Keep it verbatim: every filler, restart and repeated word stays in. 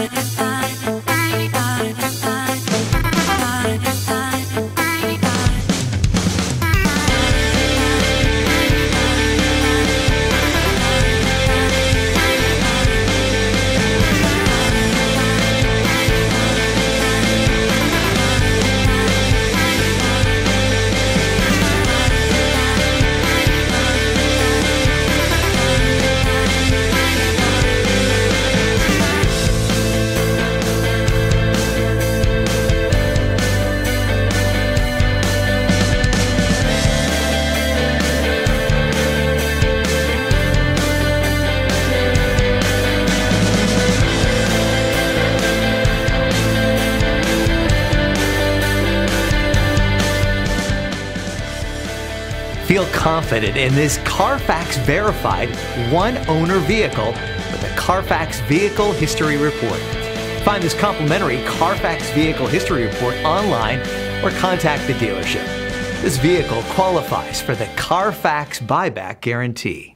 Feel confident in this Carfax verified one-owner vehicle with a Carfax Vehicle History Report. Find this complimentary Carfax Vehicle History Report online or contact the dealership. This vehicle qualifies for the Carfax Buyback Guarantee.